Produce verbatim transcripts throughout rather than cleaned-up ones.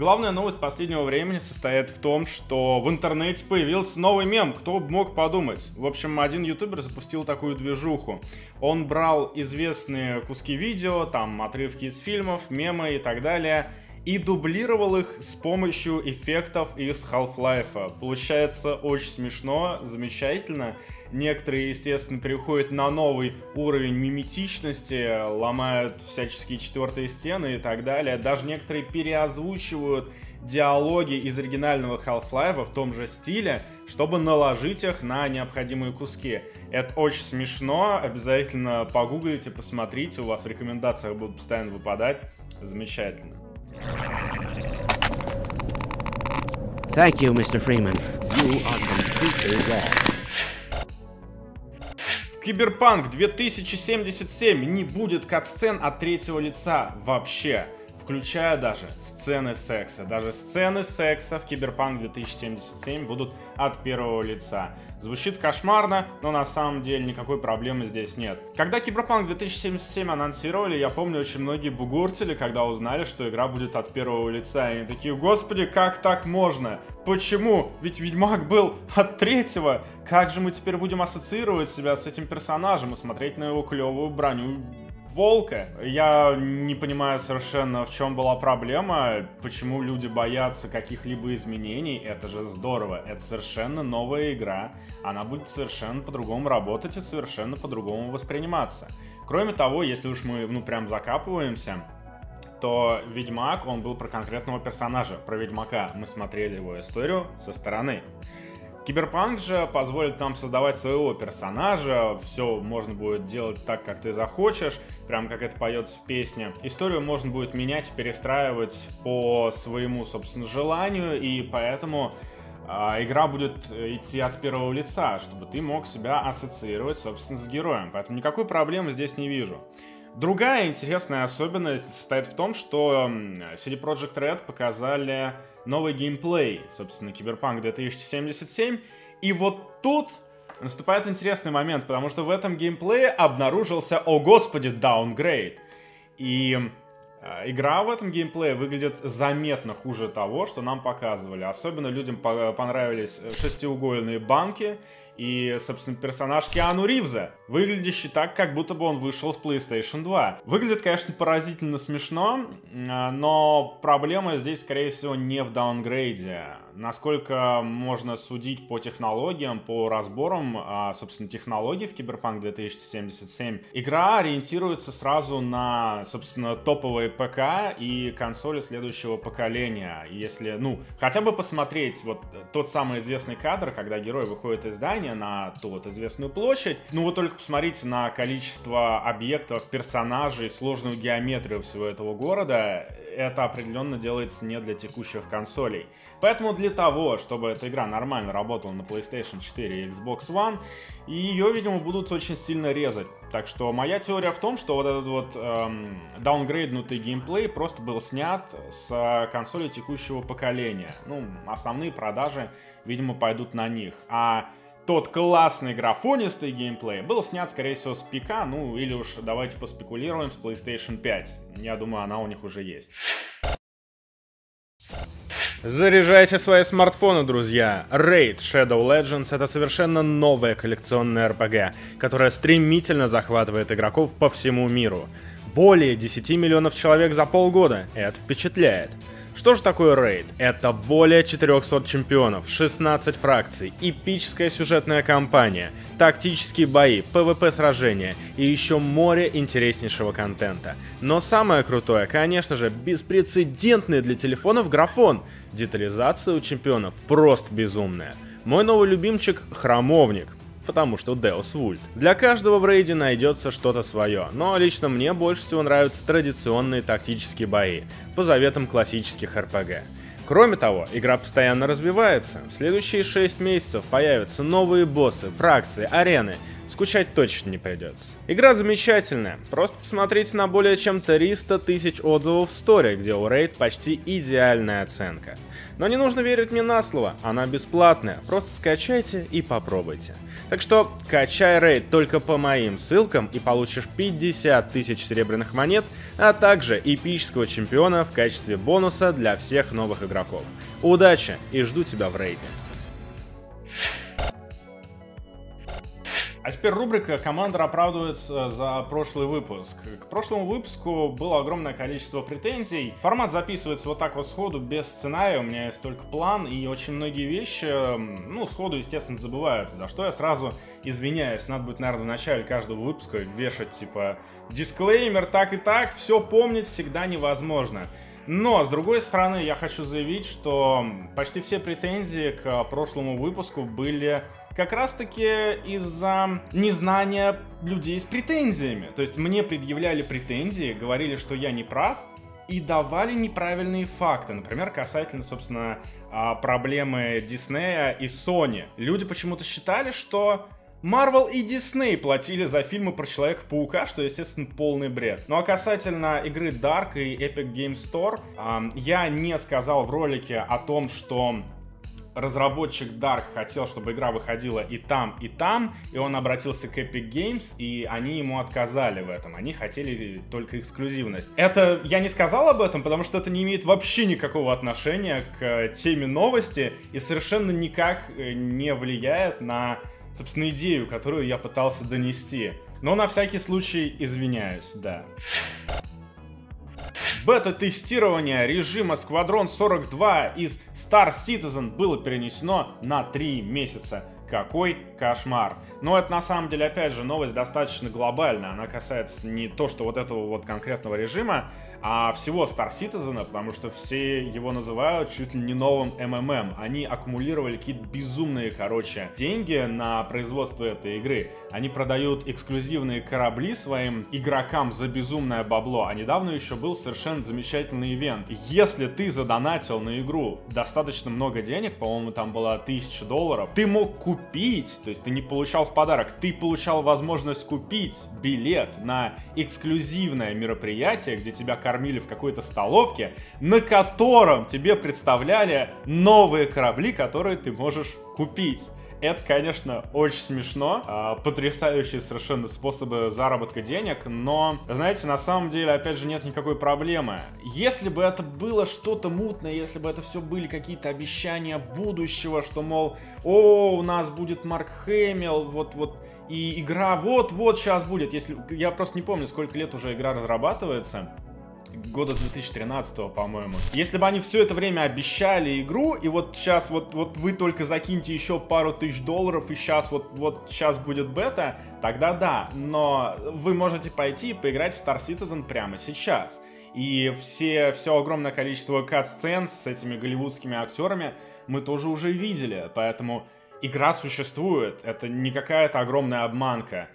Главная новость последнего времени состоит в том, что в интернете появился новый мем, кто бы мог подумать. В общем, один ютубер запустил такую движуху. Он брал известные куски видео, там отрывки из фильмов, мемы и так далее, и дублировал их с помощью эффектов из Half-Life. Получается очень смешно, замечательно. Некоторые, естественно, переходят на новый уровень миметичности, ломают всяческие четвертые стены и так далее. Даже некоторые переозвучивают диалоги из оригинального Half-Life в том же стиле, чтобы наложить их на необходимые куски. Это очень смешно, обязательно погуглите, посмотрите, у вас в рекомендациях будут постоянно выпадать. Замечательно. Thank you, мистер Freeman. You are completely wrong. В Киберпанк две тысячи семьдесят семь не будет катсцен от третьего лица вообще, включая даже сцены секса. Даже сцены секса в Киберпанк две тысячи семьдесят семь будут от первого лица. Звучит кошмарно, но на самом деле никакой проблемы здесь нет. Когда Киберпанк две тысячи семьдесят семь анонсировали, я помню, очень многие бугуртили, когда узнали, что игра будет от первого лица. И они такие: господи, как так можно? Почему? Ведь Ведьмак был от третьего. Как же мы теперь будем ассоциировать себя с этим персонажем и смотреть на его клевую броню волка? Я не понимаю совершенно, в чем была проблема, почему люди боятся каких-либо изменений. Это же здорово, это совершенно новая игра, она будет совершенно по-другому работать и совершенно по-другому восприниматься. Кроме того, если уж мы, ну, прям закапываемся, то Ведьмак, он был про конкретного персонажа, про Ведьмака. Мы смотрели его историю со стороны. Киберпанк же позволит нам создавать своего персонажа, все можно будет делать так, как ты захочешь, прям как это поется в песне. Историю можно будет менять, перестраивать по своему, собственно, желанию, и поэтому э, игра будет идти от первого лица, чтобы ты мог себя ассоциировать, собственно, с героем. Поэтому никакой проблемы здесь не вижу. Другая интересная особенность состоит в том, что си ди Projekt Red показали новый геймплей, собственно, Киберпанк две тысячи семьдесят семь. И вот тут наступает интересный момент, потому что в этом геймплее обнаружился, о господи, даунгрейд. И э, игра в этом геймплее выглядит заметно хуже того, что нам показывали. Особенно людям по понравились шестиугольные банки и, собственно, персонаж Киану Ривза, выглядящий так, как будто бы он вышел с PlayStation два. Выглядит, конечно, поразительно смешно, но проблема здесь, скорее всего, не в даунгрейде. Насколько можно судить по технологиям, по разборам, собственно, технологий в Киберпанк две тысячи семьдесят семь, игра ориентируется сразу на, собственно, топовые ПК и консоли следующего поколения. Если, ну, хотя бы посмотреть вот тот самый известный кадр, когда герой выходит из здания на ту вот известную площадь. Ну вот только посмотрите на количество объектов, персонажей, сложную геометрию всего этого города. Это определенно делается не для текущих консолей. Поэтому для того, чтобы эта игра нормально работала на PlayStation четыре и Xbox One, ее, видимо, будут очень сильно резать. Так что моя теория в том, что вот этот вот эм, даунгрейднутый геймплей просто был снят с консоли текущего поколения. Ну, основные продажи, видимо, пойдут на них. А тот классный графонистый геймплей был снят, скорее всего, с ПК, ну или уж давайте поспекулируем, с PlayStation пять. Я думаю, она у них уже есть. Заряжайте свои смартфоны, друзья! Raid Shadow Legends — это совершенно новая коллекционная эр пи джи, которая стремительно захватывает игроков по всему миру. Более десяти миллионов человек за полгода. Это впечатляет. Что же такое Raid? Это более четырёхсот чемпионов, шестнадцать фракций, эпическая сюжетная кампания, тактические бои, пэ вэ пэ сражения и еще море интереснейшего контента. Но самое крутое, конечно же, беспрецедентный для телефонов графон. Детализация у чемпионов просто безумная. Мой новый любимчик — Храмовник. Потому что Deus Vult. Для каждого в рейде найдется что-то свое, но лично мне больше всего нравятся традиционные тактические бои, по заветам классических эр пи джи. Кроме того, игра постоянно развивается. В следующие шесть месяцев появятся новые боссы, фракции, арены, скучать точно не придется. Игра замечательная, просто посмотрите на более чем триста тысяч отзывов в сторе, где у Raid почти идеальная оценка. Но не нужно верить мне на слово, она бесплатная, просто скачайте и попробуйте. Так что качай Raid только по моим ссылкам и получишь пятьдесят тысяч серебряных монет, а также эпического чемпиона в качестве бонуса для всех новых игроков. Удачи и жду тебя в рейде. А теперь рубрика «Командор оправдывается за прошлый выпуск». К прошлому выпуску было огромное количество претензий. Формат записывается вот так вот сходу, без сценария, у меня есть только план, и очень многие вещи, ну, сходу, естественно, забываются, за что я сразу извиняюсь. Надо будет, наверное, в начале каждого выпуска вешать, типа, дисклеймер, так и так, все помнить всегда невозможно. Но, с другой стороны, я хочу заявить, что почти все претензии к прошлому выпуску были как раз-таки из-за незнания людей с претензиями. То есть мне предъявляли претензии, говорили, что я не прав, и давали неправильные факты. Например, касательно, собственно, проблемы Диснея и Sony. Люди почему-то считали, что Marvel и Disney платили за фильмы про Человека-паука, что, естественно, полный бред. Ну а касательно игры Dark и Epic Games Store, э, я не сказал в ролике о том, что разработчик Dark хотел, чтобы игра выходила и там, и там, и он обратился к Epic Games, и они ему отказали в этом. Они хотели только эксклюзивность. Это я не сказал об этом, потому что это не имеет вообще никакого отношения к теме новости и совершенно никак не влияет на, собственно, идею, которую я пытался донести. Но на всякий случай извиняюсь, да. Бета-тестирование режима Squadron сорок два из Star Citizen было перенесено на три месяца. Какой кошмар. Но это на самом деле, опять же, новость достаточно глобальная. Она касается не то, что вот этого вот конкретного режима, а всего Star Citizen, потому что все его называют чуть ли не новым эм эм эм. Они аккумулировали какие-то безумные, короче, деньги на производство этой игры. Они продают эксклюзивные корабли своим игрокам за безумное бабло. А недавно еще был совершенно замечательный ивент. Если ты задонатил на игру достаточно много денег, по-моему, там была тысяча долларов, ты мог купить, то есть ты не получал в подарок, ты получал возможность купить билет на эксклюзивное мероприятие, где тебя кормили в какой-то столовке, на котором тебе представляли новые корабли, которые ты можешь купить. Это, конечно, очень смешно, потрясающие совершенно способы заработка денег, но, знаете, на самом деле, опять же, нет никакой проблемы. Если бы это было что-то мутное, если бы это все были какие-то обещания будущего, что, мол, о, у нас будет Марк Хэмилл, вот-вот, и игра вот-вот сейчас будет, если... Я просто не помню, сколько лет уже игра разрабатывается. Года с две тысячи тринадцатого, по-моему. Если бы они все это время обещали игру, и вот сейчас вот, вот вы только закиньте еще пару тысяч долларов, и сейчас вот, вот сейчас будет бета, тогда да. Но вы можете пойти и поиграть в Star Citizen прямо сейчас. И все, все огромное количество кат-сцен с этими голливудскими актерами мы тоже уже видели. Поэтому игра существует. Это не какая-то огромная обманка.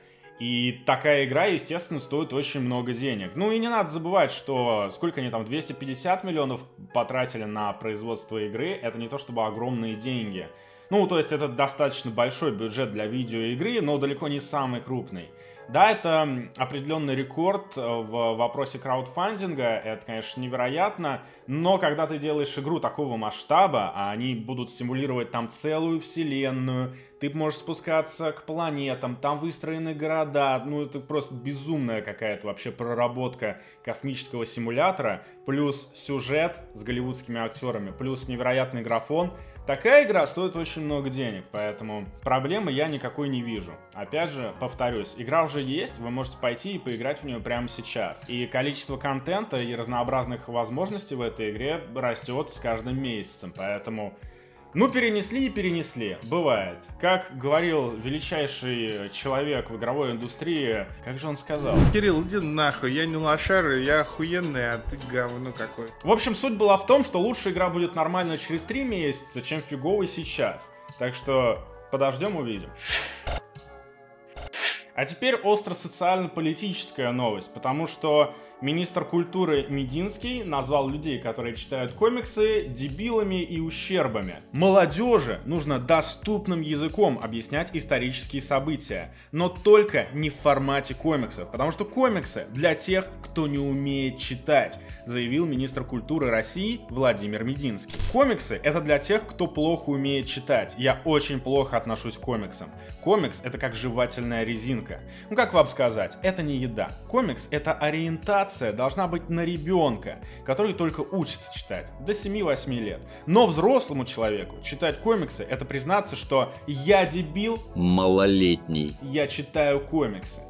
И такая игра, естественно, стоит очень много денег. Ну и не надо забывать, что сколько они там, двести пятьдесят миллионов потратили на производство игры, это не то чтобы огромные деньги. Ну, то есть это достаточно большой бюджет для видеоигры, но далеко не самый крупный. Да, это определенный рекорд в вопросе краудфандинга, это, конечно, невероятно, но когда ты делаешь игру такого масштаба, а они будут симулировать там целую вселенную, ты можешь спускаться к планетам, там выстроены города, ну это просто безумная какая-то вообще проработка космического симулятора, плюс сюжет с голливудскими актерами, плюс невероятный графон. Такая игра стоит очень много денег, поэтому проблемы я никакой не вижу. Опять же, повторюсь, игра уже есть, вы можете пойти и поиграть в нее прямо сейчас. И количество контента и разнообразных возможностей в этой игре растет с каждым месяцем, поэтому... Ну, перенесли и перенесли. Бывает. Как говорил величайший человек в игровой индустрии, как же он сказал? Кирилл, иди нахуй, я не лошара, я охуенный, а ты говно какой. В общем, суть была в том, что лучшая игра будет нормально через три месяца, чем фиговый сейчас. Так что подождем, увидим. А теперь остро социально-политическая новость, потому что Министр культуры Мединский назвал людей, которые читают комиксы, дебилами и ущербами. Молодежи нужно доступным языком объяснять исторические события, но только не в формате комиксов, потому что комиксы для тех, кто не умеет читать, заявил министр культуры России Владимир Мединский. Комиксы — это для тех, кто плохо умеет читать. Я очень плохо отношусь к комиксам. Комикс — это как жевательная резинка. Ну как вам сказать, это не еда. Комикс — это ориентация должна быть на ребенка, который только учится читать, до семи-восьми лет. Но взрослому человеку читать комиксы — это признаться, что я дебил, малолетний, я читаю комиксы.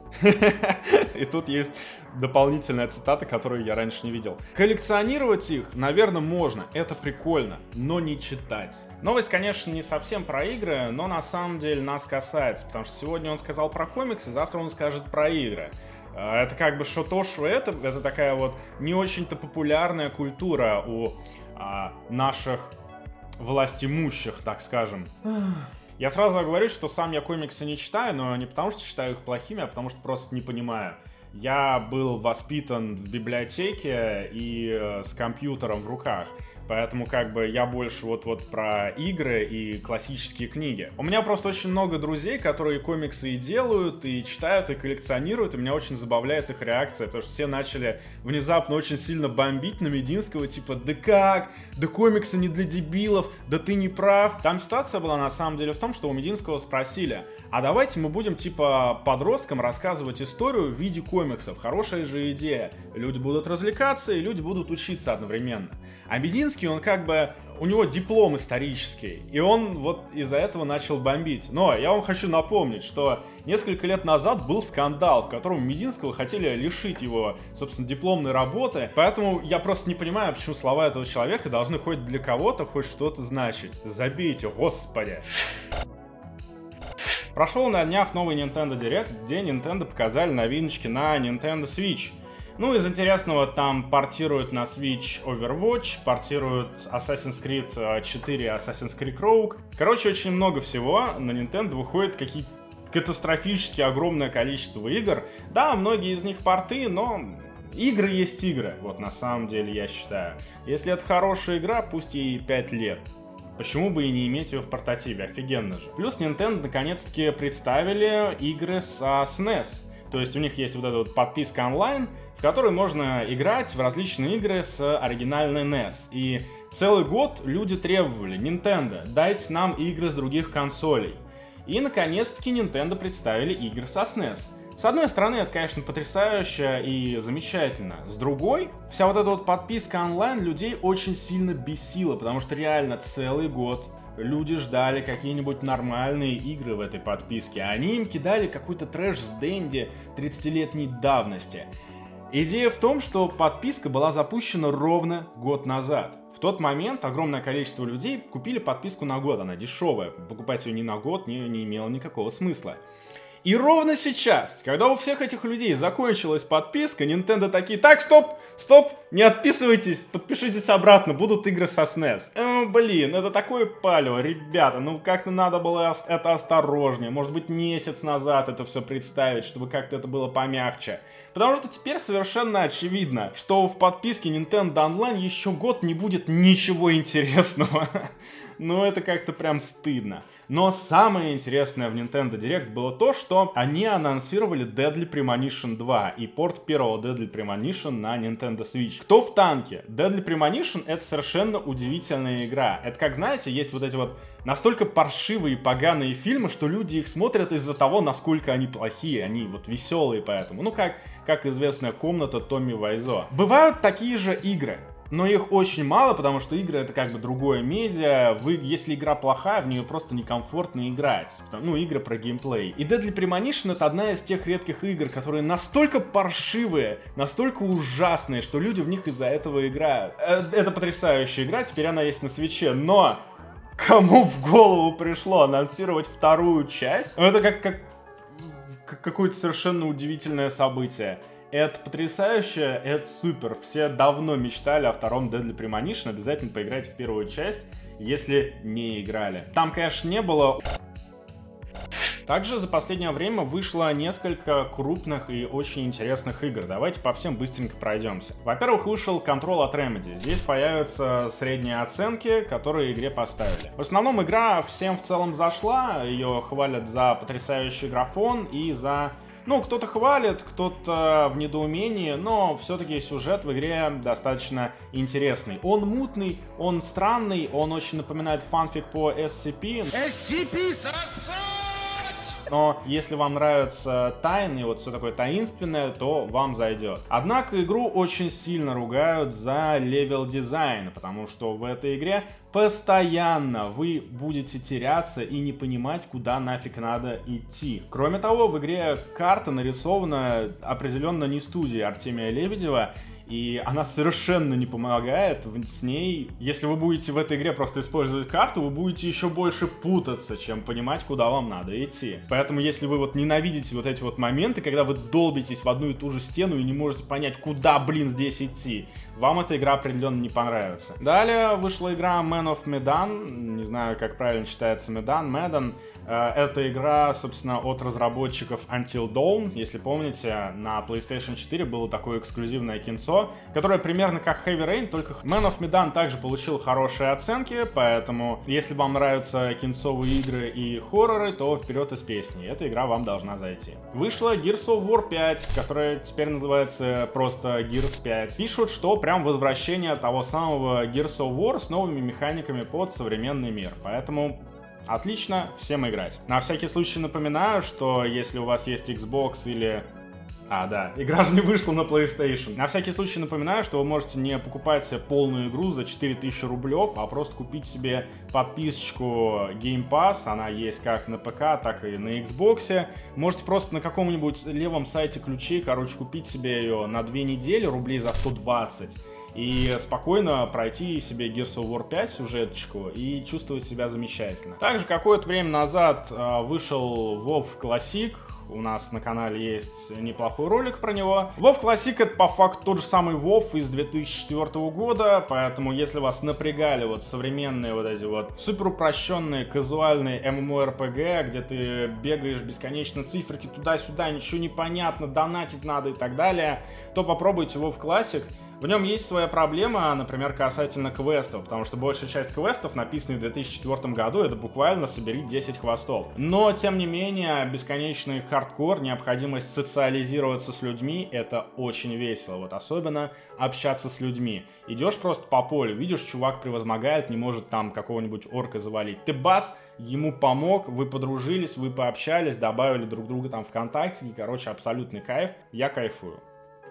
И тут есть дополнительная цитата, которую я раньше не видел. Коллекционировать их, наверное, можно, это прикольно, но не читать. Новость, конечно, не совсем про игры, но на самом деле нас касается, потому что сегодня он сказал про комиксы, завтра он скажет про игры. Это как бы что то, что это, это такая вот не очень-то популярная культура у а, наших властимущих, так скажем. Я сразу говорю, что сам я комиксы не читаю, но не потому что считаю их плохими, а потому что просто не понимаю. Я был воспитан в библиотеке и э, с компьютером в руках. Поэтому как бы я больше вот-вот про игры и классические книги. У меня просто очень много друзей, которые комиксы и делают, и читают, и коллекционируют, и меня очень забавляет их реакция, потому что все начали внезапно очень сильно бомбить на Мединского, типа, да как? Да комиксы не для дебилов, да ты не прав. Там ситуация была на самом деле в том, что у Мединского спросили, а давайте мы будем типа подросткам рассказывать историю в виде комиксов. Хорошая же идея. Люди будут развлекаться, и люди будут учиться одновременно. А Мединский, он как бы, у него диплом исторический, и он вот из-за этого начал бомбить. Но я вам хочу напомнить, что несколько лет назад был скандал, в котором Мединского хотели лишить его, собственно, дипломной работы. Поэтому я просто не понимаю, почему слова этого человека должны хоть для кого-то хоть что-то значить. Забейте, господи. Прошел на днях новый Nintendo Direct, где Nintendo показали новиночки на Nintendo Switch. Ну, из интересного, там портируют на Switch Overwatch, портируют Assassin's Creed четыре, Assassin's Creed Rogue. Короче, очень много всего. На Nintendo выходит какие-то катастрофически огромное количество игр. Да, многие из них порты, но игры есть игры. Вот на самом деле, я считаю. Если это хорошая игра, пусть ей пять лет. Почему бы и не иметь ее в портативе? Офигенно же. Плюс Nintendo наконец-таки представили игры со эс эн и эс. То есть у них есть вот эта вот подписка онлайн, в которой можно играть в различные игры с оригинальной эн и эс. И целый год люди требовали: Nintendo, дайте нам игры с других консолей. И наконец-таки Nintendo представили игры с эс эн и эс. С одной стороны, это, конечно, потрясающе и замечательно. С другой, вся вот эта вот подписка онлайн людей очень сильно бесила, потому что реально целый год люди ждали какие-нибудь нормальные игры в этой подписке, а они им кидали какой-то трэш с Дэнди тридцатилетней давности. Идея в том, что подписка была запущена ровно год назад. В тот момент огромное количество людей купили подписку на год, она дешевая, покупать ее не на год не, не имело никакого смысла. И ровно сейчас, когда у всех этих людей закончилась подписка, Nintendo такие: так, стоп, стоп, не отписывайтесь, подпишитесь обратно, будут игры со эс эн и эс. Э, блин, это такое палево, ребята, ну как-то надо было это осторожнее, может быть месяц назад это все представить, чтобы как-то это было помягче. Потому что теперь совершенно очевидно, что в подписке Nintendo Online еще год не будет ничего интересного. Ну это как-то прям стыдно. Но самое интересное в Nintendo Direct было то, что они анонсировали Deadly Premonition два и порт первого Deadly Premonition на Nintendo Switch. Кто в танке? Deadly Premonition — это совершенно удивительная игра. Это как, знаете, есть вот эти вот настолько паршивые и поганые фильмы, что люди их смотрят из-за того, насколько они плохие, они вот веселые поэтому. Ну как, как известная комната Томми Вайзо. Бывают такие же игры. Но их очень мало, потому что игры — это как бы другое медиа. Вы, если игра плохая, в нее просто некомфортно играть. Ну, игры про геймплей. И Deadly Premonition — это одна из тех редких игр, которые настолько паршивые, настолько ужасные, что люди в них из-за этого играют. Это потрясающая игра, теперь она есть на Свитче, но кому в голову пришло анонсировать вторую часть? Это как, как, как какое-то совершенно удивительное событие. Это потрясающе, это супер. Все давно мечтали о втором Deadly Premonition. Обязательно поиграйте в первую часть, если не играли. Там, конечно, не было Также за последнее время вышло несколько крупных и очень интересных игр. Давайте по всем быстренько пройдемся. Во-первых, вышел Control от Remedy. Здесь появятся средние оценки, которые игре поставили. В основном игра всем в целом зашла, ее хвалят за потрясающий графон и за... Ну, кто-то хвалит, кто-то в недоумении, но все-таки сюжет в игре достаточно интересный. Он мутный, он странный, он очень напоминает фанфик по эс си пи. эс си пи сосать! Но если вам нравятся тайны, вот все такое таинственное, то вам зайдет. Однако игру очень сильно ругают за левел дизайн, потому что в этой игре постоянно вы будете теряться и не понимать, куда нафиг надо идти. Кроме того, в игре карта нарисована определенно не студией Артемия Лебедева, и она совершенно не помогает с ней. Если вы будете в этой игре просто использовать карту, вы будете еще больше путаться, чем понимать, куда вам надо идти. Поэтому, если вы вот ненавидите вот эти вот моменты, когда вы долбитесь в одну и ту же стену и не можете понять, куда, блин, здесь идти, вам эта игра определенно не понравится. Далее вышла игра Man of Medan. Не знаю, как правильно читается Medan, Medan. Это игра, собственно, от разработчиков Until Dawn. Если помните, на PlayStation четыре было такое эксклюзивное кинцо, которое примерно как Heavy Rain, только Man of Medan также получил хорошие оценки, поэтому, если вам нравятся кинцовые игры и хорроры, то вперед из песни. Эта игра вам должна зайти. Вышла Gears of War пять, которая теперь называется просто Gears пять. Пишут, что прям возвращение того самого Gears of War с новыми механиками под современный мир. Поэтому... отлично, всем играть. На всякий случай напоминаю, что если у вас есть Xbox или... А, да, игра же не вышла на PlayStation. На всякий случай напоминаю, что вы можете не покупать полную игру за четыре тысячи рублев, а просто купить себе подписочку Game Pass. Она есть как на ПК, так и на Xbox. Можете просто на каком-нибудь левом сайте ключей, короче, купить себе ее на две недели, рублей за сто двадцать. И спокойно пройти себе Gears of War пять сюжеточку и чувствовать себя замечательно. Также какое-то время назад э, вышел WoW Classic. У нас на канале есть неплохой ролик про него. WoW Classic — это по факту тот же самый WoW из две тысячи четвёртого года, поэтому если вас напрягали вот современные вот эти вот супер упрощенные казуальные эм эм о эр пи джи, где ты бегаешь бесконечно, циферки туда-сюда, ничего не понятно, донатить надо и так далее, то попробуйте WoW Classic. В нем есть своя проблема, например, касательно квестов, потому что большая часть квестов, написанных в две тысячи четвёртом году, это буквально собери десять хвостов. Но, тем не менее, бесконечный хардкор, необходимость социализироваться с людьми, это очень весело. Вот особенно общаться с людьми. Идешь просто по полю, видишь, чувак превозмогает, не может там какого-нибудь орка завалить. Ты бац, ему помог, вы подружились, вы пообщались, добавили друг друга там ВКонтакте, и, короче, абсолютный кайф. Я кайфую.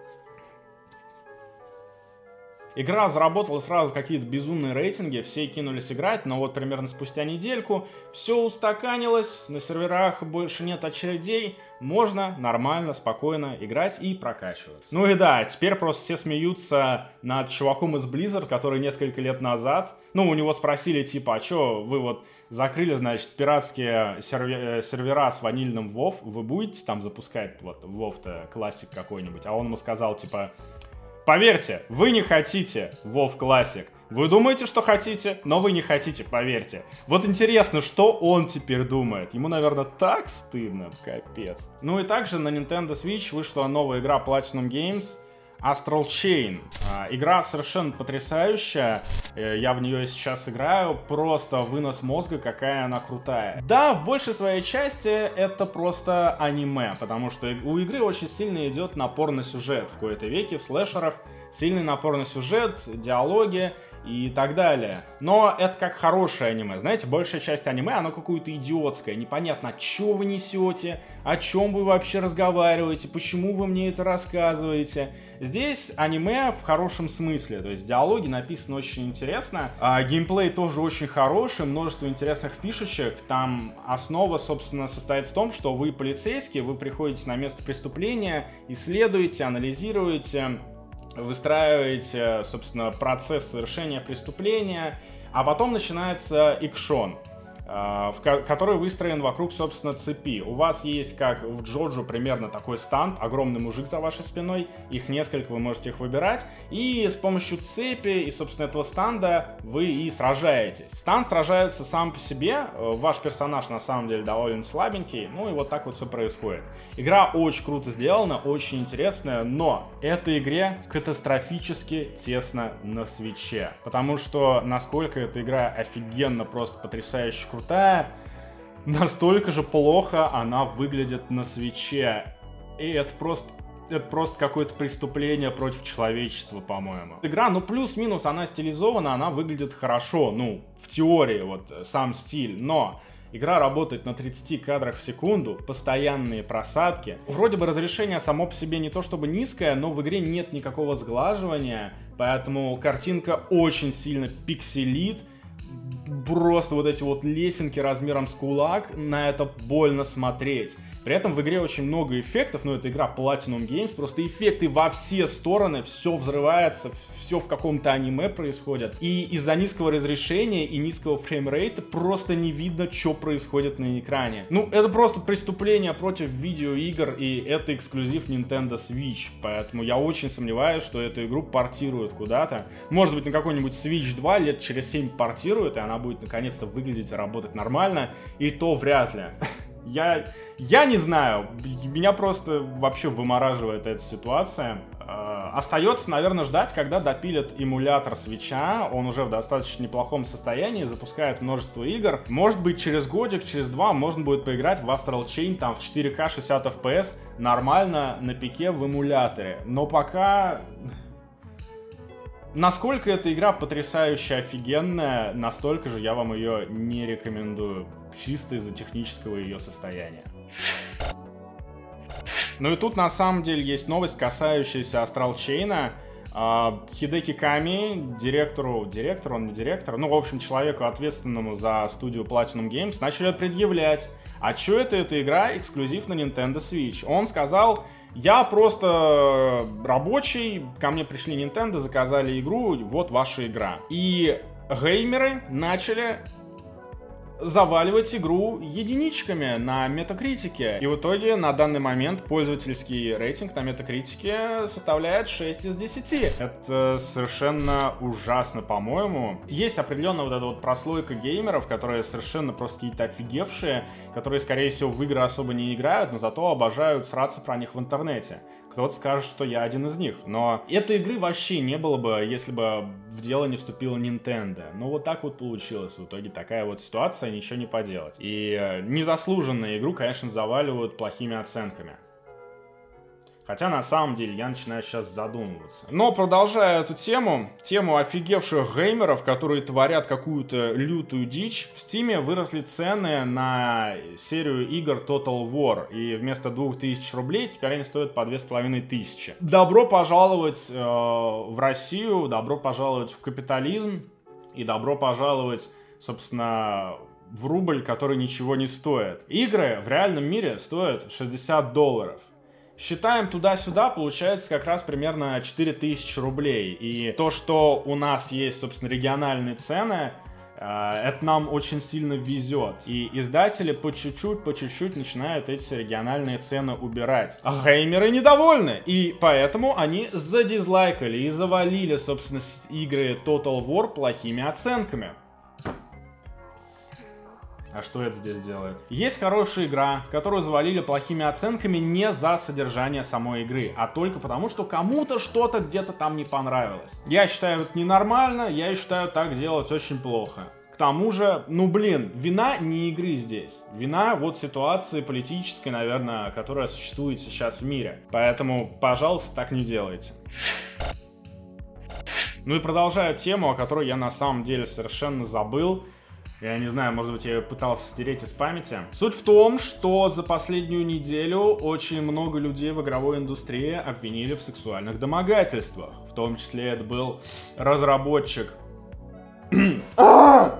Игра заработала сразу какие-то безумные рейтинги, все кинулись играть, но вот примерно спустя недельку все устаканилось, на серверах больше нет очередей, можно нормально, спокойно играть и прокачиваться. Ну и да, теперь просто все смеются над чуваком из Blizzard, который несколько лет назад, ну у него спросили типа, а чё вы вот закрыли, значит, пиратские серве- сервера с ванильным WoW, вы будете там запускать вот WoW-то классик какой-нибудь? А он ему сказал типа... Поверьте, вы не хотите WoW Classic. Вы думаете, что хотите, но вы не хотите, поверьте. Вот интересно, что он теперь думает. Ему, наверное, так стыдно, капец. Ну и также на Nintendo Switch вышла новая игра Platinum Games Astral Chain. Игра совершенно потрясающая. Я в нее сейчас играю. Просто вынос мозга, какая она крутая. Да, в большей своей части это просто аниме, потому что у игры очень сильно идет напор на сюжет. В кои-то веки в слэшерах сильный напор на сюжет, диалоги и так далее. Но это как хорошее аниме. Знаете, большая часть аниме, оно какое-то идиотское. Непонятно, что вы несете, о чем вы вообще разговариваете, почему вы мне это рассказываете. Здесь аниме в хорошем смысле. То есть диалоги написаны очень интересно. А геймплей тоже очень хороший, множество интересных фишечек. Там основа, собственно, состоит в том, что вы полицейский, вы приходите на место преступления, исследуете, анализируете, выстраиваете, собственно, процесс совершения преступления, а потом начинается экшон. в который выстроен вокруг, собственно, цепи. У вас есть, как в Джоджо, примерно такой станд, огромный мужик за вашей спиной, их несколько, вы можете их выбирать, и с помощью цепи и, собственно, этого станда вы и сражаетесь. Станд сражается сам по себе, ваш персонаж на самом деле довольно слабенький, ну и вот так вот все происходит. Игра очень круто сделана, очень интересная, но этой игре катастрофически тесно на свитче, потому что насколько эта игра офигенно, просто потрясающе крутая, крутая, настолько же плохо она выглядит на свитче. И это просто, это просто какое-то преступление против человечества, по-моему. Игра, ну, плюс-минус, она стилизована, она выглядит хорошо, ну, в теории, вот, сам стиль, но игра работает на тридцати кадрах в секунду, постоянные просадки. Вроде бы разрешение само по себе не то чтобы низкое, но в игре нет никакого сглаживания, поэтому картинка очень сильно пикселит. Просто вот эти вот лесенки размером с кулак, на это больно смотреть. При этом в игре очень много эффектов, но это игра Platinum Games, просто эффекты во все стороны, все взрывается, все в каком-то аниме происходит. И из-за низкого разрешения и низкого фреймрейта просто не видно, что происходит на экране. Ну, это просто преступление против видеоигр, и это эксклюзив Nintendo Switch, поэтому я очень сомневаюсь, что эту игру портируют куда-то. Может быть, на какой-нибудь Switch два лет через семь портируют, и она будет наконец-то выглядеть и работать нормально, и то вряд ли. Я, я не знаю, меня просто вообще вымораживает эта ситуация. Э, остается, наверное, ждать, когда допилят эмулятор свитча. Он уже в достаточно неплохом состоянии, запускает множество игр. Может быть, через годик, через два можно будет поиграть в Astral Chain там в четыре ка шестьдесят эф пи эс нормально на пике в эмуляторе. Но пока... Насколько эта игра потрясающе офигенная, настолько же я вам ее не рекомендую, чисто из-за технического ее состояния. Ну и тут на самом деле есть новость, касающаяся Astral Chain. Хидеки Ками, директору, директор, он не директор, ну, в общем, человеку, ответственному за студию Platinum Games, начали предъявлять, а чё это эта игра эксклюзив на Nintendo Switch? Он сказал... Я просто рабочий, ко мне пришли Nintendo, заказали игру, вот ваша игра. И геймеры начали заваливать игру единичками на Метакритике. И в итоге на данный момент пользовательский рейтинг на Метакритике составляет шесть из десяти. Это совершенно ужасно, по-моему. Есть определенная вот эта вот прослойка геймеров, которые совершенно просто какие-то офигевшие, которые, скорее всего, в игры особо не играют, но зато обожают сраться про них в интернете. Кто-то скажет, что я один из них. Но этой игры вообще не было бы, если бы в дело не вступила Nintendo. Но вот так вот получилось. В итоге такая вот ситуация, ничего не поделать. И э, незаслуженно игру, конечно, заваливают плохими оценками. Хотя, на самом деле, я начинаю сейчас задумываться. Но, продолжая эту тему, тему офигевших геймеров, которые творят какую-то лютую дичь, в Steam выросли цены на серию игр Total War. И вместо двух тысяч рублей теперь они стоят по две с половиной тысячи. Добро пожаловать э, в Россию, добро пожаловать в капитализм и добро пожаловать, собственно, в рубль, который ничего не стоит. Игры в реальном мире стоят шестьдесят долларов. Считаем туда-сюда, получается как раз примерно четыре тысячи рублей. И то, что у нас есть, собственно, региональные цены, э, это нам очень сильно везет. И издатели по чуть-чуть, по чуть-чуть начинают эти региональные цены убирать. А геймеры недовольны. И поэтому они задизлайкали и завалили, собственно, игры Total War плохими оценками. А что это здесь делает? Есть хорошая игра, которую завалили плохими оценками не за содержание самой игры, а только потому, что кому-то что-то где-то там не понравилось. Я считаю это ненормально, я считаю так делать очень плохо. К тому же, ну блин, вина не игры здесь. Вина вот ситуации политической, наверное, которая существует сейчас в мире. Поэтому, пожалуйста, так не делайте. Ну и продолжаю тему, о которой я на самом деле совершенно забыл. Я не знаю, может быть, я ее пытался стереть из памяти. Суть в том, что за последнюю неделю очень много людей в игровой индустрии обвинили в сексуальных домогательствах. В том числе это был разработчик... В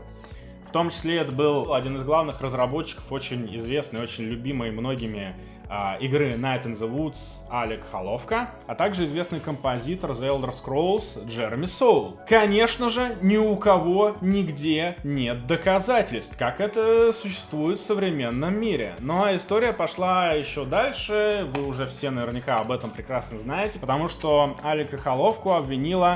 том числе это был один из главных разработчиков, очень известный, очень любимый многими э, игры Night in the Woods Алек Холовка, а также известный композитор The Elder Scrolls Джереми Соул. Конечно же, ни у кого нигде нет доказательств, как это существует в современном мире. Ну а история пошла еще дальше, вы уже все наверняка об этом прекрасно знаете, потому что Алека Холовку обвинила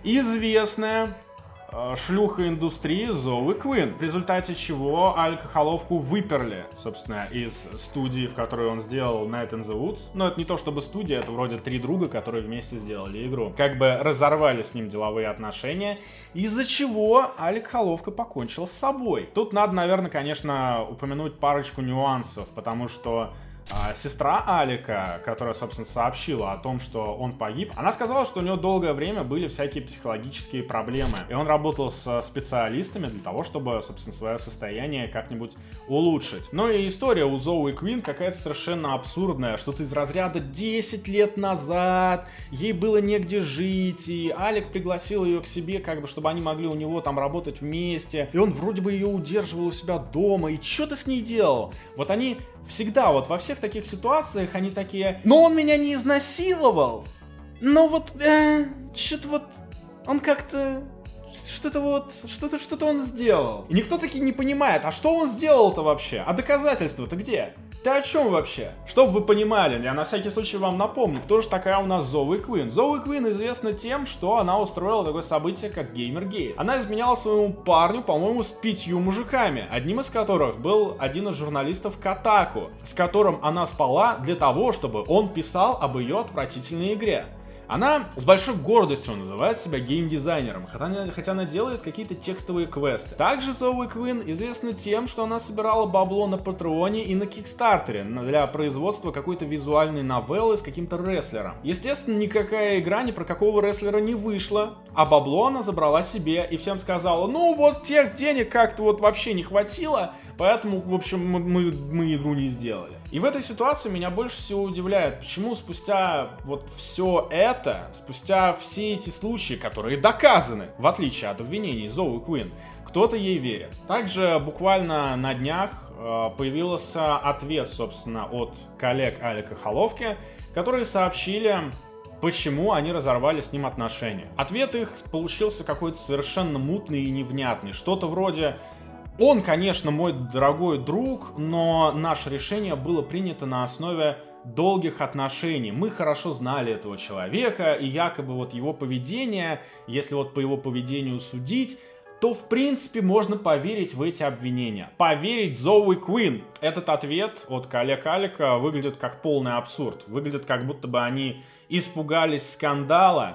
известная э, шлюха индустрии Зоуи Квин, в результате чего Алека Холовку выперли, собственно, из студии, в которой он сделал Night in the Woods. Но это не то чтобы студия, это вроде три друга, которые вместе сделали игру. Как бы разорвали с ним деловые отношения, из-за чего Алек Холовка покончил с собой. Тут надо, наверное, конечно, упомянуть парочку нюансов, потому что А, сестра Алека, которая, собственно, сообщила о том, что он погиб, она сказала, что у него долгое время были всякие психологические проблемы, и он работал с специалистами для того, чтобы, собственно, свое состояние как-нибудь улучшить. Ну и история у Зоуи Квин какая-то совершенно абсурдная, что-то из разряда десять лет назад, ей было негде жить, и Алек пригласил ее к себе, как бы, чтобы они могли у него там работать вместе, и он вроде бы ее удерживал у себя дома, и что ты с ней делал? Вот они всегда, вот во всех таких ситуациях они такие: но он меня не изнасиловал, но вот, э, что-то вот, он как-то, что-то вот, что-то, что-то он сделал. И никто таки не понимает, а что он сделал-то вообще? А доказательства-то где? Ты о чем вообще? Чтобы вы понимали, я на всякий случай вам напомню, кто же такая у нас Зоуи Квин. Зоуи Квин известна тем, что она устроила такое событие, как Геймергейт. Она изменяла своему парню, по-моему, с пятью мужиками, одним из которых был один из журналистов Kotaku, с которым она спала для того, чтобы он писал об ее отвратительной игре. Она с большой гордостью называет себя геймдизайнером, хотя она, хотя она делает какие-то текстовые квесты. Также Зоуи Квин известна тем, что она собирала бабло на Патреоне и на Кикстартере для производства какой-то визуальной новеллы с каким-то рестлером. Естественно, никакая игра ни про какого рестлера не вышла, а бабло она забрала себе и всем сказала: ну вот тех денег как-то вот вообще не хватило, поэтому, в общем, мы, мы, мы игру не сделали. И в этой ситуации меня больше всего удивляет, почему спустя вот все это, спустя все эти случаи, которые доказаны, в отличие от обвинений Зоуи Квин, кто-то ей верит. Также буквально на днях э, появился ответ, собственно, от коллег Алека Холовки, которые сообщили, почему они разорвали с ним отношения. Ответ их получился какой-то совершенно мутный и невнятный. Что-то вроде: он, конечно, мой дорогой друг, но наше решение было принято на основе долгих отношений. Мы хорошо знали этого человека, и якобы вот его поведение, если вот по его поведению судить, то в принципе можно поверить в эти обвинения. Поверить Зоуи Квин. Этот ответ от коллег Алека выглядит как полный абсурд. Выглядит, как будто бы они испугались скандала,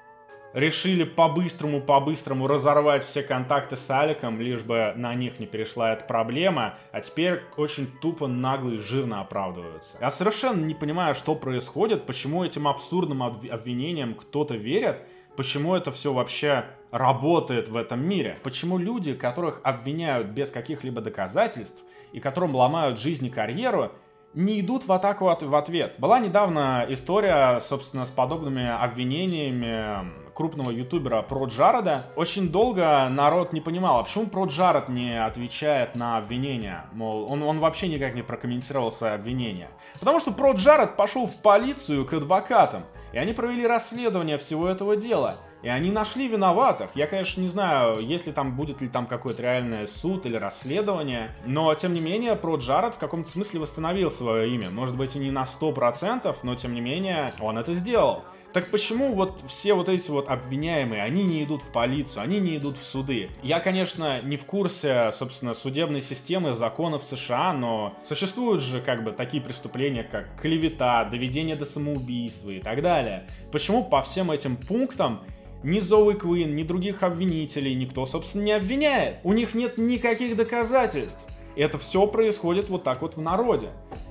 решили по-быстрому, по-быстрому разорвать все контакты с Алеком, лишь бы на них не перешла эта проблема, а теперь очень тупо, нагло и жирно оправдываются. Я совершенно не понимаю, что происходит, почему этим абсурдным обвинениям кто-то верит, почему это все вообще работает в этом мире, почему люди, которых обвиняют без каких-либо доказательств и которым ломают жизнь и карьеру, не идут в атаку от, в ответ. Была недавно история, собственно, с подобными обвинениями крупного ютубера Про Джареда. Очень долго народ не понимал, а почему Про Джаред не отвечает на обвинения. Мол, он, он вообще никак не прокомментировал свои обвинения. Потому что Про Джаред пошел в полицию к адвокатам, и они провели расследование всего этого дела. И они нашли виноватых. Я, конечно, не знаю, есть ли там, будет ли там какой-то реальный суд или расследование. Но, тем не менее, Про Джаред в каком-то смысле восстановил свое имя. Может быть, и не на сто процентов, но, тем не менее, он это сделал. Так почему вот все вот эти вот обвиняемые, они не идут в полицию, они не идут в суды? Я, конечно, не в курсе, собственно, судебной системы, законов США, но существуют же как бы такие преступления, как клевета, доведение до самоубийства и так далее. Почему по всем этим пунктам ни Зоуи Квин, ни других обвинителей никто, собственно, не обвиняет? У них нет никаких доказательств. Это все происходит вот так вот в народе.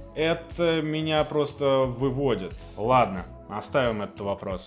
Это меня просто выводит. Ладно, оставим этот вопрос.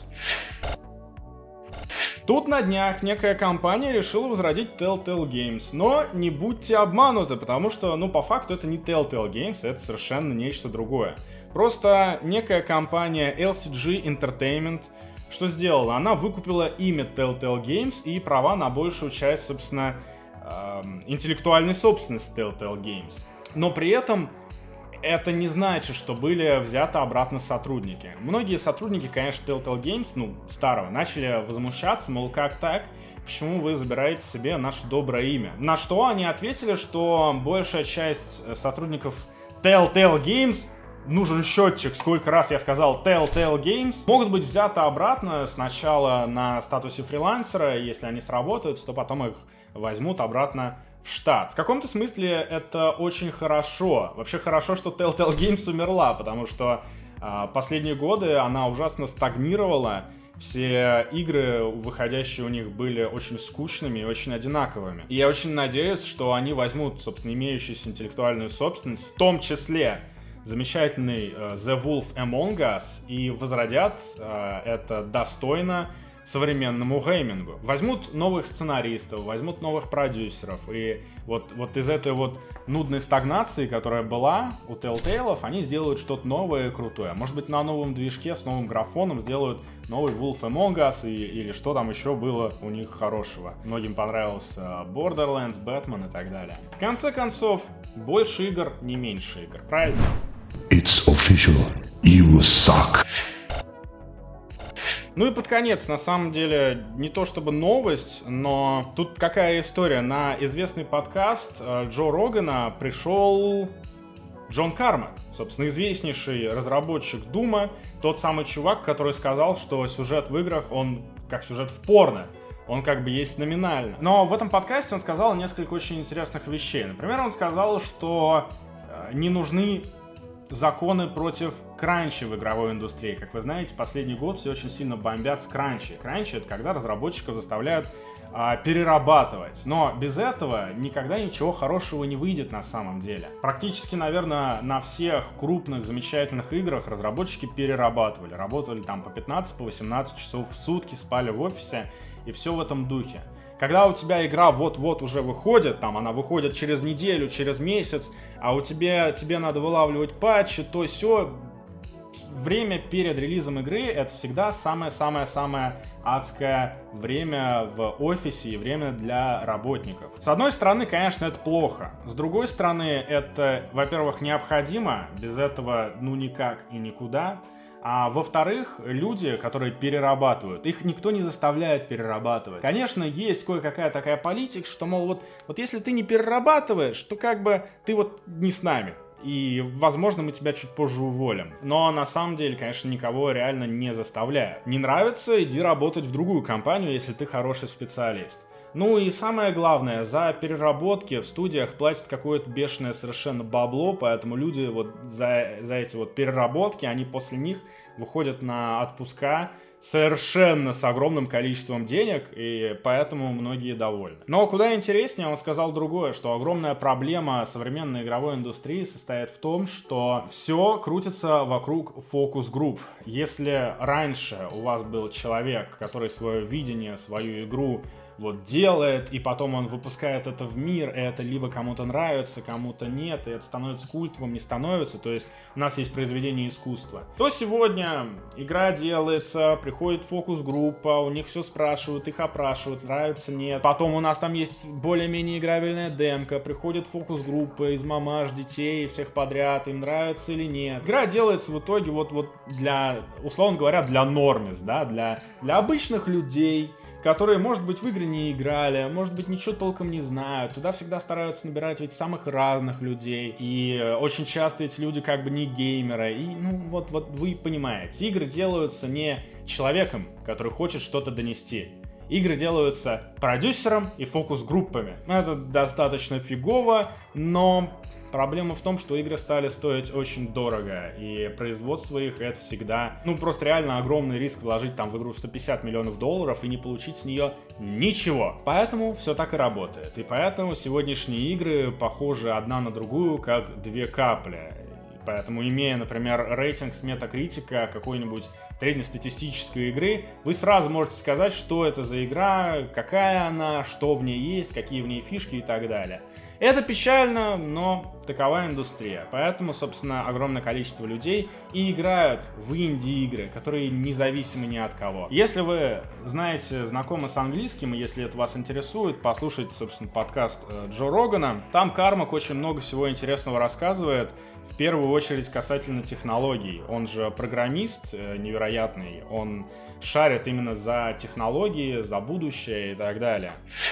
Тут на днях некая компания решила возродить Telltale Games, но не будьте обмануты, потому что, ну, по факту это не Telltale Games, это совершенно нечто другое. Просто некая компания эл си джи Entertainment что сделала? Она выкупила имя Telltale Games и права на большую часть, собственно, э, интеллектуальной собственности Telltale Games. Но при этом это не значит, что были взяты обратно сотрудники. Многие сотрудники, конечно, Telltale Games, ну, старого, начали возмущаться, мол, как так? Почему вы забираете себе наше доброе имя? На что они ответили, что большая часть сотрудников Telltale Games, нужен счетчик, сколько раз я сказал Telltale Games, могут быть взяты обратно сначала на статусе фрилансера, если они сработают, то потом их возьмут обратно в штат. В каком-то смысле это очень хорошо. Вообще хорошо, что Telltale Games умерла, потому что э, последние годы она ужасно стагнировала. Все игры, выходящие у них, были очень скучными и очень одинаковыми. И я очень надеюсь, что они возьмут, собственно, имеющуюся интеллектуальную собственность, в том числе замечательный э, The Wolf Among Us, и возродят э, это достойно современному геймингу. Возьмут новых сценаристов, возьмут новых продюсеров, и вот, вот из этой вот нудной стагнации, которая была у Telltale, они сделают что-то новое и крутое. Может быть, на новом движке с новым графоном сделают новый Wolf Among Us, и, или что там еще было у них хорошего. Многим понравился Borderlands, Batman и так далее. В конце концов, больше игр, не меньше игр, правильно? It's official. You suck. Ну и под конец, на самом деле, не то чтобы новость, но тут какая история. На известный подкаст Джо Рогана пришел Джон Кармак, собственно, известнейший разработчик Дума, тот самый чувак, который сказал, что сюжет в играх, он как сюжет в порно. Он как бы есть номинально. Но в этом подкасте он сказал несколько очень интересных вещей. Например, он сказал, что не нужны законы против кранчи в игровой индустрии. Как вы знаете, последний год все очень сильно бомбят с кранчи. Кранчи — это когда разработчиков заставляют а, перерабатывать. Но без этого никогда ничего хорошего не выйдет на самом деле. Практически, наверное, на всех крупных замечательных играх разработчики перерабатывали. Работали там по пятнадцать, по восемнадцать часов в сутки, спали в офисе и все в этом духе. Когда у тебя игра вот-вот уже выходит, там она выходит через неделю, через месяц, а у тебя, тебе надо вылавливать патчи, то сё, время перед релизом игры — это всегда самое-самое-самое адское время в офисе и время для работников. С одной стороны, конечно, это плохо. С другой стороны, это, во-первых, необходимо, без этого ну никак и никуда. А во-вторых, люди, которые перерабатывают, их никто не заставляет перерабатывать. Конечно, есть кое-какая такая политика, что, мол, вот, вот если ты не перерабатываешь, то как бы ты вот не с нами. И, возможно, мы тебя чуть позже уволим. Но на самом деле, конечно, никого реально не заставляют. Не нравится — иди работать в другую компанию, если ты хороший специалист. Ну и самое главное, за переработки в студиях платят какое-то бешеное совершенно бабло, поэтому люди вот за, за эти вот переработки, они после них выходят на отпуска совершенно с огромным количеством денег, и поэтому многие довольны. Но куда интереснее, он сказал другое, что огромная проблема современной игровой индустрии состоит в том, что все крутится вокруг фокус-групп. Если раньше у вас был человек, который свое видение, свою игру вот делает, и потом он выпускает это в мир, и это либо кому-то нравится, кому-то нет, и это становится культовым, не становится, то есть у нас есть произведение искусства. То сегодня игра делается, приходит фокус-группа, у них все спрашивают, их опрашивают, нравится, нет. Потом у нас там есть более-менее играбельная демка, приходит фокус-группа из мамаш, детей, всех подряд, им нравится или нет. Игра делается в итоге вот, вот для, условно говоря, для нормис, да, для, для обычных людей, которые, может быть, в игры не играли, может быть, ничего толком не знают. Туда всегда стараются набирать ведь самых разных людей. И очень часто эти люди как бы не геймеры. И, ну, вот, вот вы понимаете, игры делаются не человеком, который хочет что-то донести. Игры делаются продюсером и фокус-группами. Это достаточно фигово, но проблема в том, что игры стали стоить очень дорого, и производство их — это всегда, ну, просто реально огромный риск вложить там в игру сто пятьдесят миллионов долларов и не получить с нее ничего. Поэтому все так и работает. И поэтому сегодняшние игры похожи одна на другую, как две капли. Поэтому, имея, например, рейтинг с Метакритика какой-нибудь среднестатистической игры, вы сразу можете сказать, что это за игра, какая она, что в ней есть, какие в ней фишки и так далее. Это печально, но такова индустрия. Поэтому, собственно, огромное количество людей и играют в инди-игры, которые независимы ни от кого. Если вы знаете, знакомы с английским, и если это вас интересует, послушайте, собственно, подкаст Джо Рогана. Там Кармак очень много всего интересного рассказывает, в первую очередь касательно технологий. Он же программист невероятный, он шарит именно за технологии, за будущее и так далее.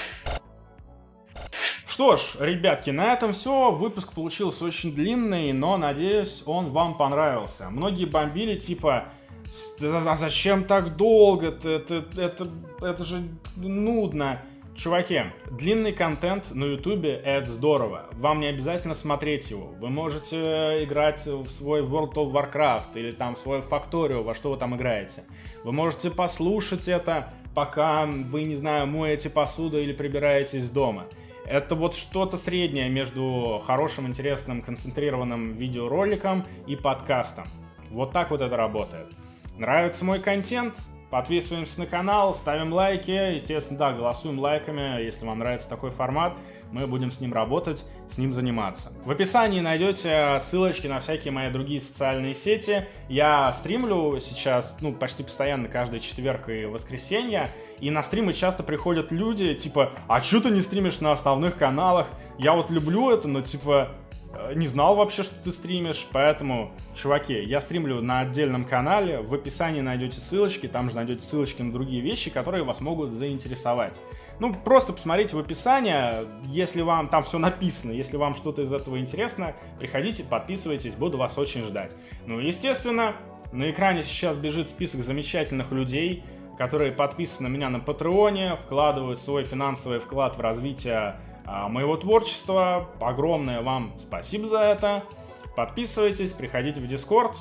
Что ж, ребятки, на этом все. Выпуск получился очень длинный, но, надеюсь, он вам понравился. Многие бомбили, типа, а зачем так долго? Это, это, это, это же нудно. Чуваки, длинный контент на ютубе — это здорово. Вам не обязательно смотреть его. Вы можете играть в свой World of Warcraft или там в свой Factorio, во что вы там играете. Вы можете послушать это, пока вы, не знаю, моете посуду или прибираетесь дома. Это вот что-то среднее между хорошим, интересным, концентрированным видеороликом и подкастом. Вот так вот это работает. Нравится мой контент? Подписываемся на канал, ставим лайки. Естественно, да, голосуем лайками. Если вам нравится такой формат, мы будем с ним работать, с ним заниматься. В описании найдете ссылочки на всякие мои другие социальные сети. Я стримлю сейчас, ну, почти постоянно, каждый четверг и воскресенье. И на стримы часто приходят люди, типа, а чё ты не стримишь на основных каналах? Я вот люблю это, но, типа, не знал вообще, что ты стримишь. Поэтому, чуваки, я стримлю на отдельном канале. В описании найдете ссылочки, там же найдете ссылочки на другие вещи, которые вас могут заинтересовать. Ну, просто посмотрите в описании, если вам там все написано, если вам что-то из этого интересно, приходите, подписывайтесь, буду вас очень ждать. Ну, естественно, на экране сейчас бежит список замечательных людей, которые подписаны на меня на Патреоне, вкладывают свой финансовый вклад в развитие а, моего творчества. Огромное вам спасибо за это. Подписывайтесь, приходите в Discord.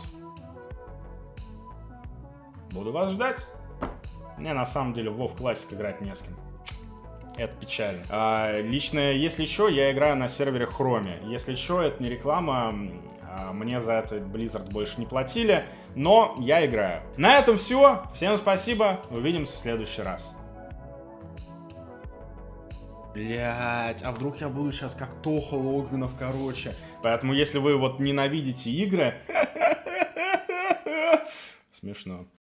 Буду вас ждать. Мне на самом деле в WoW Classic играть не с кем. Это печально. А, лично, если что, я играю на сервере Chrome. Если что, это не реклама. Мне за это Blizzard больше не платили, но я играю. На этом все. Всем спасибо. Увидимся в следующий раз. Блять, а вдруг я буду сейчас как Тоха Логвинов, короче. Поэтому, если вы вот ненавидите игры... Смешно.